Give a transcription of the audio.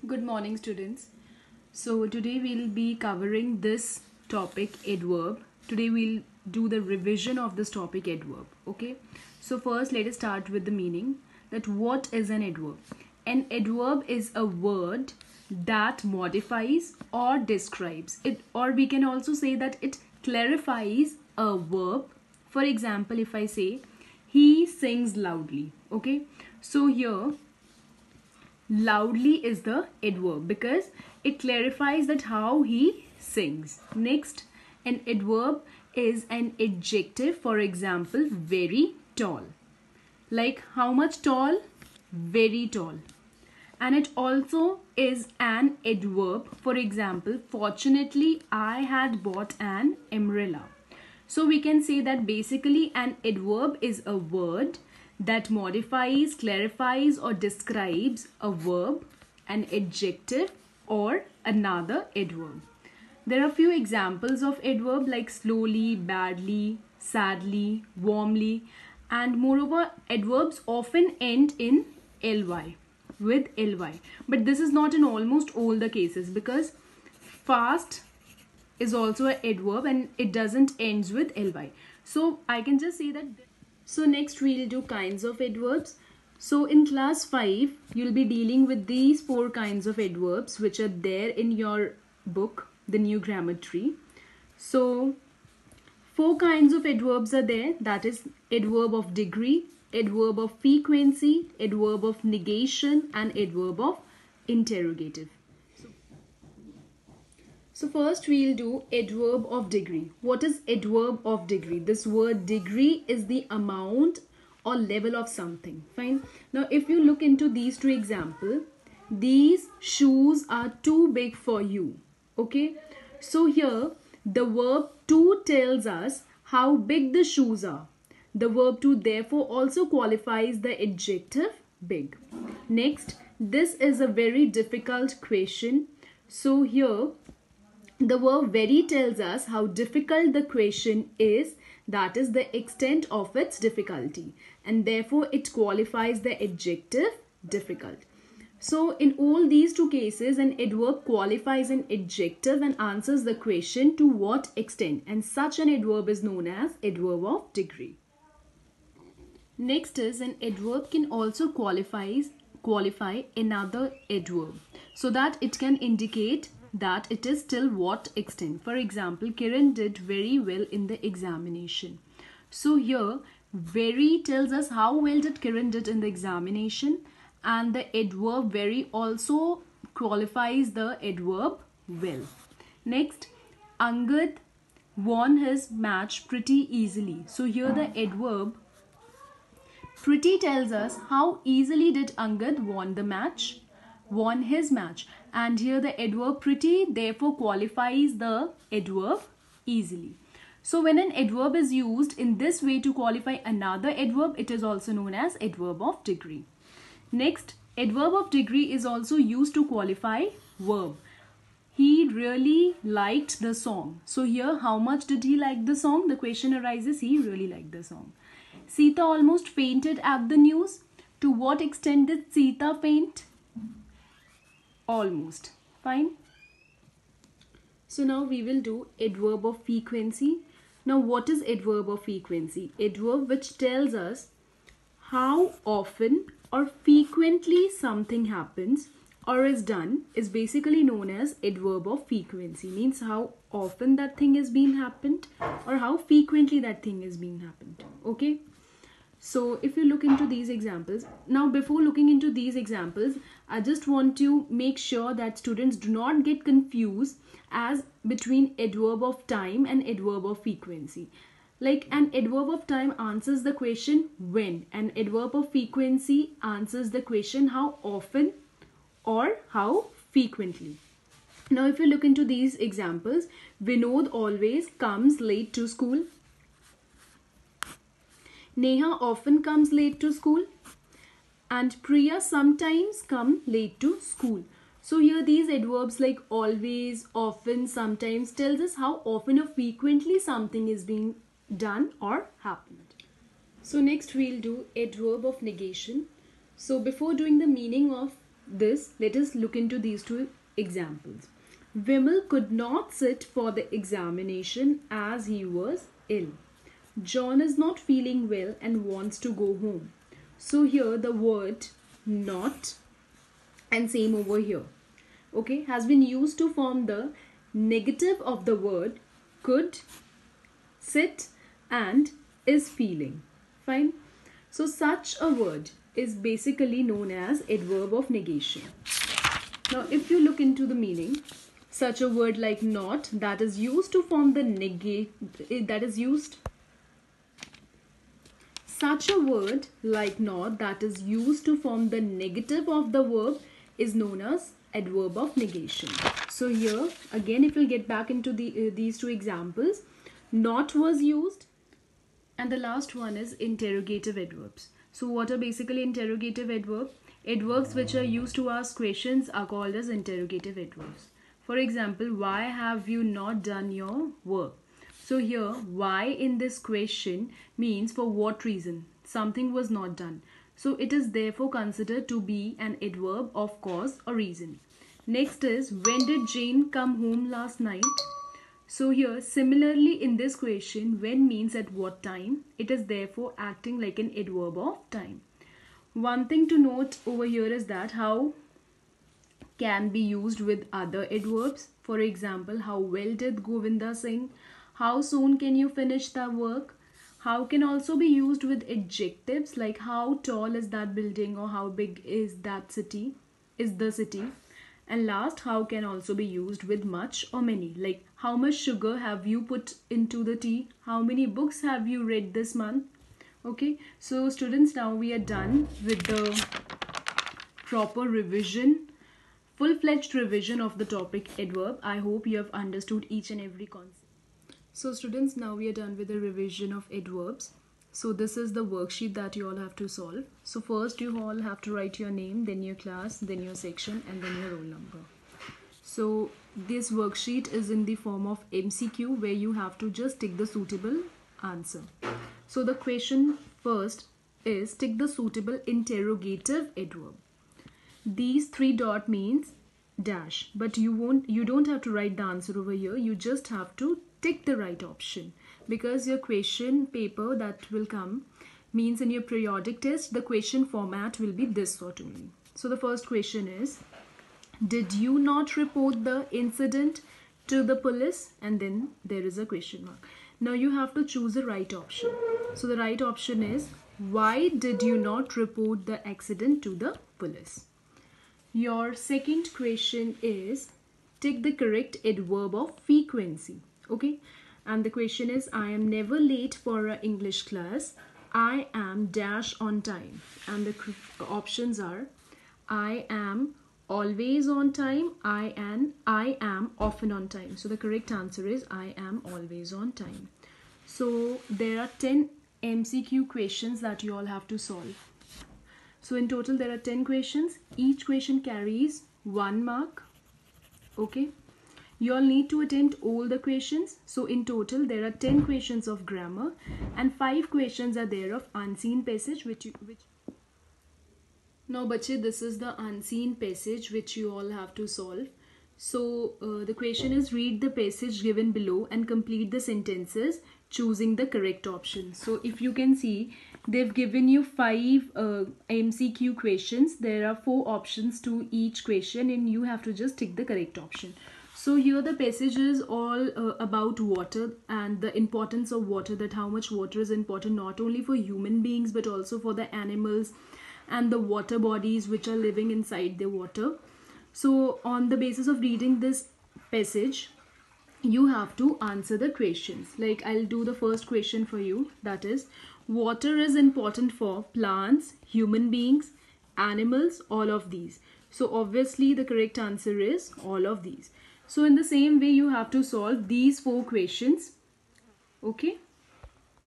Good morning, students. So today we'll be covering this topic, adverb. Today we'll do the revision of this topic, adverb. Okay. So first let us start with the meaning. That what is an adverb? An adverb is a word that modifies or describes it, or we can also say that it clarifies a verb. For example, if I say he sings loudly. Okay. So here loudly is the adverb because it clarifies that how he sings. Next, an adverb is an adjective. For example, very tall. Like how much tall? Very tall. And it also is an adverb. For example, fortunately I had bought an umbrella. So we can say that basically an adverb is a word that modifies, clarifies or describes a verb, an adjective or another adverb. There are few examples of adverb like slowly, badly, sadly, warmly, and moreover adverbs often end in ly, with ly. But this is not in almost all the cases because fast is also an adverb and it doesn't ends with ly. So I can just say that. So next we'll do kinds of adverbs. So in class 5 you'll be dealing with these 4 kinds of adverbs which are there in your book, the new grammar tree. So 4 kinds of adverbs are there, that is adverb of degree, adverb of frequency, adverb of negation and adverb of interrogative. So first we'll do adverb of degree. What is adverb of degree? This word degree is the amount or level of something. Fine. Now if you look into these 2 examples, these shoes are too big for you. Okay. So here the verb to tells us how big the shoes are. The verb to therefore also qualifies the adjective big. Next, this is a very difficult question. So here the verb very tells us how difficult the question is, that is the extent of its difficulty, and therefore it qualifies the adjective difficult. So in all these 2 cases an adverb qualifies an adjective and answers the question to what extent, and such an adverb is known as adverb of degree. Next is an adverb can also qualify another adverb so that it can indicate that it is till what extent. For example, Kiran did very well in the examination. So here very tells us how well did Kiran did in the examination, and the adverb very also qualifies the adverb well. Next, Angad won his match pretty easily. So here the adverb pretty tells us how easily did Angad won his match, and here the adverb pretty therefore qualifies the adverb easily. So when an adverb is used in this way to qualify another adverb, it is also known as adverb of degree. Next, adverb of degree is also used to qualify verb. He really liked the song. So here how much did he like the song? The question arises, he really liked the song. Sita almost fainted at the news. To what extent did Sita faint? Almost. Fine. So now we will do adverb of frequency. Now what is adverb of frequency? Adverb which tells us how often or frequently something happens or is done is basically known as adverb of frequency. Means how often that thing is being happened or how frequently that thing is being happened. Okay. So if you look into these examples, now before looking into these examples, I just want to make sure that students do not get confused as between adverb of time and adverb of frequency. Like an adverb of time answers the question when, and adverb of frequency answers the question how often or how frequently. Now if you look into these examples, Vinod always comes late to school. Neha often comes late to school, and Priya sometimes come late to school. So here these adverbs like always, often, sometimes tells us how often or frequently something is being done or happened. So next we'll do adverb of negation. So before doing the meaning of this, let us look into these two examples. Vimal could not sit for the examination as he was ill. John is not feeling well and wants to go home. So here the word not, and same over here, okay, has been used to form the negative of the word could, sit, and is feeling. Fine. So such a word is basically known as adverb of negation. Now if you look into the meaning, such a word like not, that is used to form the such a word like not that is used to form the negative of the verb is known as adverb of negation. So here again, if we'll get back into these two examples, not was used, and the last one is interrogative adverbs. So what are basically interrogative adverbs? Adverbs which are used to ask questions are called as interrogative adverbs. For example, why have you not done your work? So here, why in this question means for what reason something was not done. So it is therefore considered to be an adverb of cause or reason. Next is, when did Jane come home last night? So here, similarly in this question, when means at what time. It is therefore acting like an adverb of time. One thing to note over here is that how can be used with other adverbs. For example, how well did Govinda sing? How soon can you finish the work? How can also be used with adjectives like how tall is that building or how big is that city, is the city. And last, how can also be used with much or many, like how much sugar have you put into the tea? How many books have you read this month? Okay, so students, now we are done with the proper revision, full-fledged revision of the topic adverb. I hope you have understood each and every concept. So students, now we are done with the revision of adverbs. So this is the worksheet that you all have to solve. So first you all have to write your name, then your class, then your section, and then your roll number. So this worksheet is in the form of MCQ where you have to just tick the suitable answer. So the question first is tick the suitable interrogative adverb. These 3 dot means dash, but you don't have to write the answer over here. You just have to tick the right option, because your question paper that will come means in your periodic test the question format will be this sort only. So the first question is, did you not report the incident to the police? And then there is a question mark. Now you have to choose the right option. So the right option is, why did you not report the accident to the police? Your second question is, tick the correct adverb of frequency. Okay, and the question is, I am never late for an English class. I am dash on time. And the options are, I am always on time, I am often on time. So the correct answer is, I am always on time. So there are 10 MCQ questions that you all have to solve. So in total there are 10 questions. Each question carries 1 mark. Okay. You all need to attempt all the questions. So in total there are 10 questions of grammar and 5 questions are there of unseen passage Now bache, this is the unseen passage which you all have to solve. So the question is, read the passage given below and complete the sentences choosing the correct option. So if you can see, they've given you 5 MCQ questions. There are 4 options to each question and you have to just tick the correct option. So here the passage is all about water and the importance of water, that how much water is important not only for human beings but also for the animals and the water bodies which are living inside the water. So on the basis of reading this passage, you have to answer the questions. Like I'll do the first question for you, that is, water is important for plants, human beings, animals, all of these. So obviously the correct answer is all of these. So in the same way you have to solve these 4 questions. Okay.